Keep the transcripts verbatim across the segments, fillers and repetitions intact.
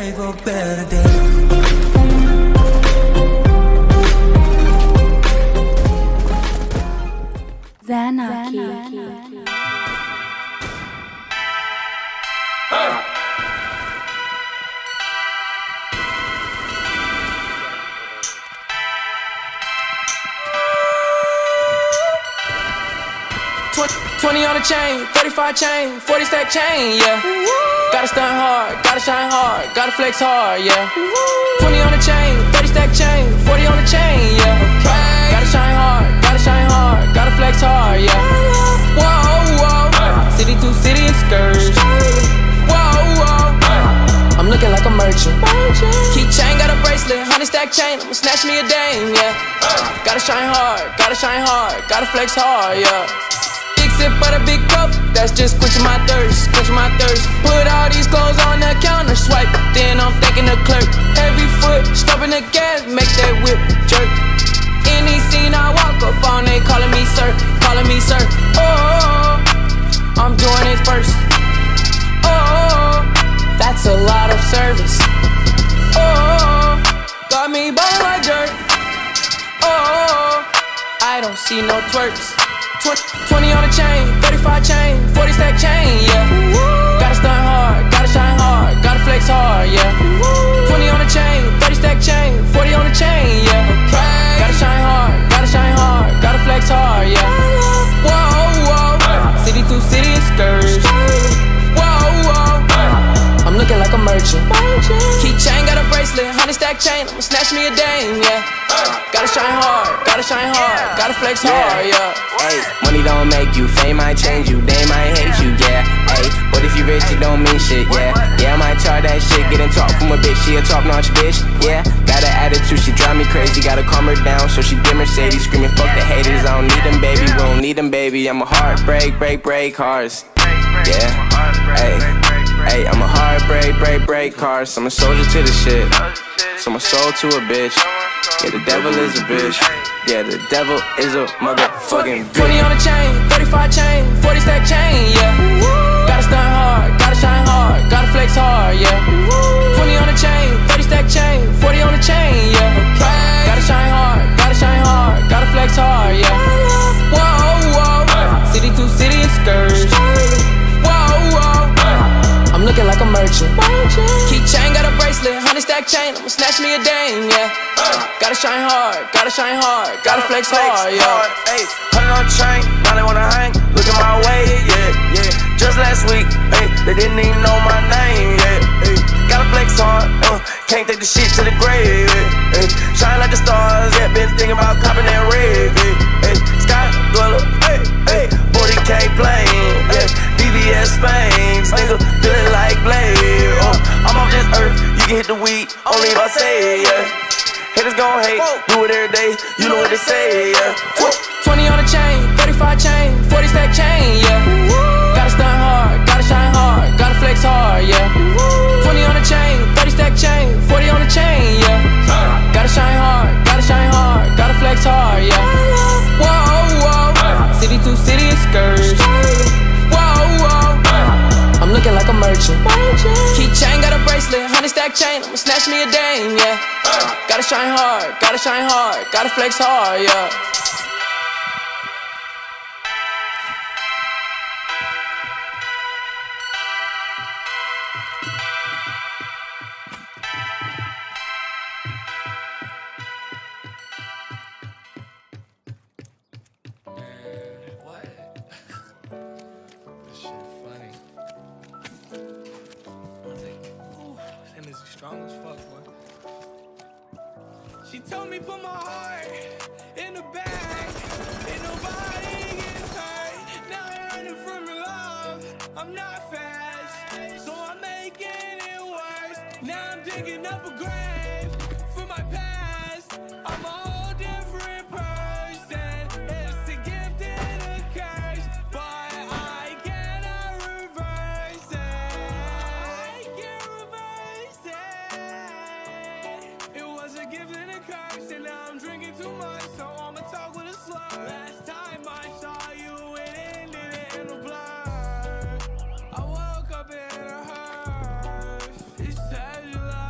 pray for better days. Zanarchy. Hey. twenty on the chain, thirty-five chain, forty stack chain, yeah. Gotta stunt hard, gotta shine hard, gotta flex hard, yeah. twenty on the chain, thirty stack chain, forty on the chain, yeah. Gotta shine hard, gotta shine hard, gotta flex hard, yeah. Whoa, whoa, city to city excursion. Whoa, whoa, I'm looking like a merchant. Key chain, got a bracelet, honey stack chain, I'ma snatch me a dame, yeah. Gotta shine hard, gotta shine hard, gotta flex hard, yeah. Sip of the big cup, that's just quenching my thirst, quenching my thirst. Put all these clothes on the counter, swipe, then I'm thanking the clerk. Heavy foot, stopping the gas, make that whip jerk. Any scene I walk up on, they calling me sir, calling me sir. Oh, I'm doing it first. Oh, that's a lot of service. Oh, got me ballin' like dirt. Oh, I don't see no twerks. twenty on the chain, thirty-five chain, forty stack chain, yeah. Gotta stunt hard, gotta shine hard, gotta flex hard, yeah. twenty on the chain, thirty stack chain, forty on the chain, yeah. Gotta shine hard, gotta shine hard, gotta flex hard, yeah. Whoa, whoa, city to city excursion. Whoa, whoa, I'm looking like a merchant. Key chain, got a bracelet, honey stack chain, I'ma snatch me a dame, yeah. Gotta shine hard, gotta shine hard, gotta flex hard, yeah. Hey, money don't make you, fame might change you, they might hate you, yeah. Hey, but if you rich, it don't mean shit, yeah. Yeah, I might talk that shit, getting talk from a bitch, she a top notch bitch, yeah. Got an attitude, she drive me crazy, gotta calm her down, so she get Mercedes, screaming fuck the haters, I don't need them, baby, we don't need them, baby. I'm a heartbreak, break, break cars, yeah. Hey, hey, I'm a heartbreak, break, break cars. I'm a soldier to the shit, so my soul to a bitch. Yeah, the devil is a bitch. Yeah, the devil is a motherfucking bitch. twenty on the chain, thirty-five chain, forty stack chain, yeah. Gotta stunt hard, gotta shine hard, gotta flex hard, yeah. twenty on the chain, thirty stack chain, forty on the chain, yeah. Gotta shine hard, gotta shine hard, gotta flex hard, yeah. Whoa, whoa, city to city excursion. Whoa, whoa, I'm looking like a merchant. Key chain, got a bracelet, honey stack chain, I'ma snatch me a dame, yeah. Gotta shine hard, gotta shine hard, gotta flex hard, yeah. Hey, hundred on the chain, now they wanna hang, looking my way, yeah, yeah. Just last week, hey, they didn't even know my name, yeah, hey. Gotta flex hard, uh, can't take the shit to the grave, hey. Shine like the stars, yeah, been thinking about copping that red, hey, hey. Sky dweller, hey, hey, forty K plane, yeah. D V S Spain, nigga, feeling like Blade, oh. I'm off this earth, you can hit the weed, only if I say, yeah. Haters gon' hate, do it every day, you know what they say, yeah. twenty on the chain, thirty-five chain, forty stack chain, yeah. Gotta stunt hard, gotta shine hard, gotta flex hard, yeah. twenty on the chain, thirty stack chain, forty on the chain, yeah. Gotta shine hard, gotta shine hard, gotta flex hard, yeah. Whoa, whoa, city to city excursion. Whoa, whoa, I'm looking like a merchant. Key chain, got a bracelet, honey stack chain, I'ma snatch me a dame, yeah. Gotta shine hard, gotta shine hard, gotta flex hard, yeah. Strong as fuck, boy. She told me put my heart in the bag, and nobody gets hurt. Now I'm running from your love. I'm not fast, so I'm making it worse. Now I'm digging up a grave for my past. I'm a whole different person. It's a gift and a curse, but I cannot reverse it. I can't reverse it. It was a gift and a curse, and now I'm drinking too much, so I'ma talk with a slur. Last time I saw you, it ended in a blur. I woke up in a hearse. It said you lied.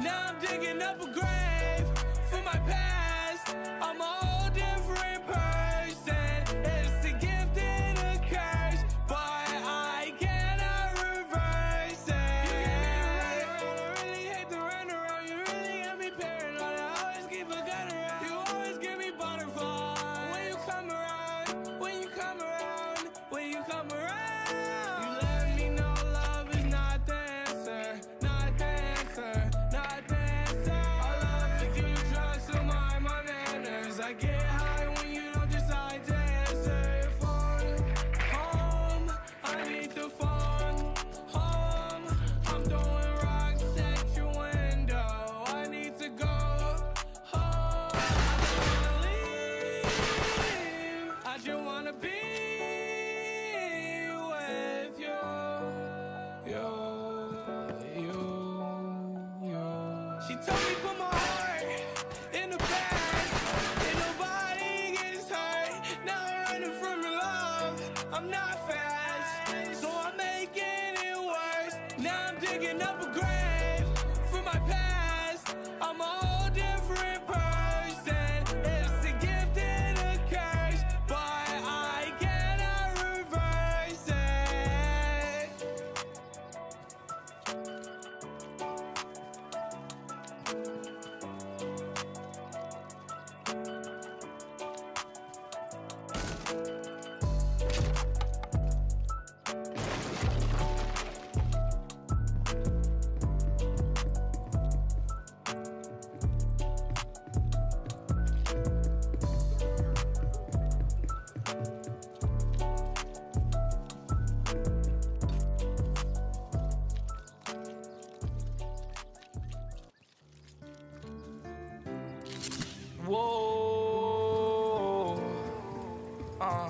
Now I'm digging up a grave for my past. I'm a whole different person. It's a gift and a curse, but I cannot reverse it. You get me running around, I really hate to run around. You really got me paranoid, I always keep a gun around. You always give me butterflies when you come around, when you come around, when you come around. You let me know love is not the answer, not the answer, not the answer. I love to give you drugs to mind my manners. I get high when you don't decide to answer your phone. Home, I need the phone. Home, I'm throwing rocks at your window. I need to go home. I don't wanna leave. I just wanna be with you, you, you, you. She told me put my heart in the bag, and nobody gets hurt. Now I'm running from your love. I'm not fast, so I'm making it worse. Now I'm digging up a grave for my past. I'm a whole different person. It's a gift and a curse, but I cannot reverse it. Whoa. Uh.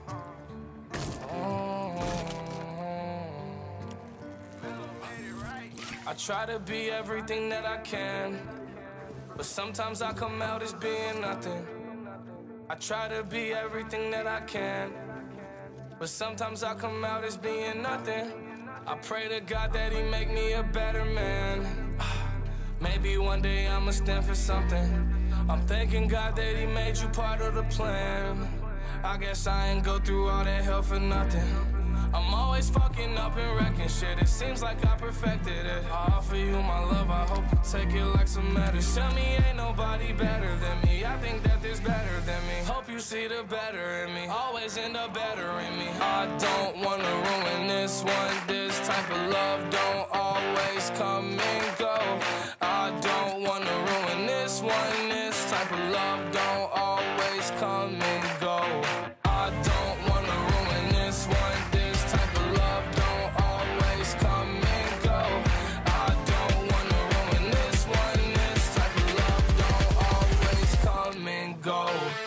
I try to be everything that I can, but sometimes I come out as being nothing. I try to be everything that I can, but sometimes I come out as being nothing. I pray to God that He make me a better man. Maybe one day I'ma stand for something. I'm thanking God that He made you part of the plan. I guess I ain't go through all that hell for nothing. I'm always fucking up and wrecking shit. It seems like I perfected it. I offer you my love, I hope you take it like some medicine. Tell me ain't nobody better than me. I think that there's better than me. Hope you see the better in me. Always end up better in me. I don't wanna ruin this one. This type of love don't always come and go. I don't wanna ruin this one. This type of love don't always come and go. I don't wanna ruin this one. This type of love don't always come and go. I don't wanna ruin this one. This type of love don't always come and go.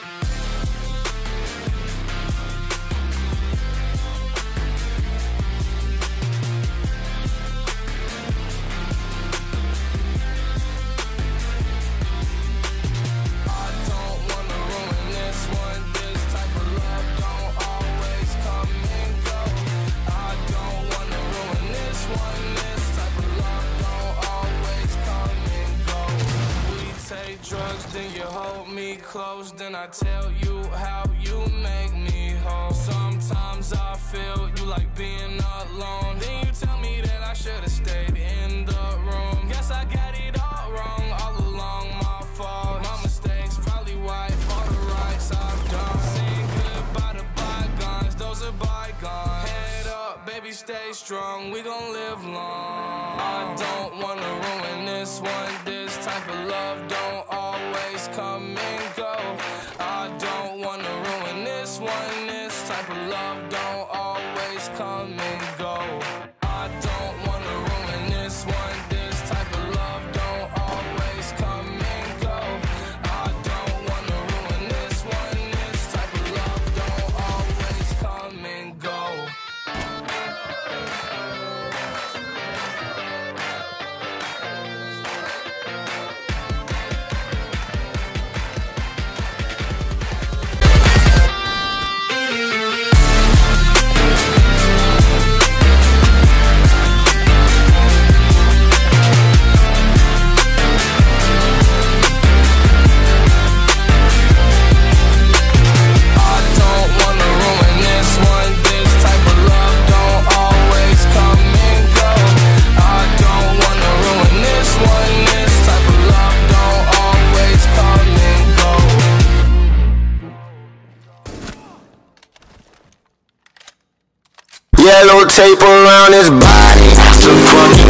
Drugs, then you hold me close, then I tell you how you make me whole. Sometimes I feel you like being alone, then you tell me that I should've stayed in the room. Guess I got it all wrong, all along my fault. My mistakes probably wipe all the rights I've done. Saying goodbye to bygones, those are bygones. Head up, baby, stay strong, we gon' live long. I don't wanna ruin this one. This type of love don't always come and go. I don't wanna ruin this one. This type of love don't always come and go. I don't wanna ruin this one. This type of love don't always come and go. I don't wanna ruin this one. This type of love don't always come and go. yellow tape around his body. So fuck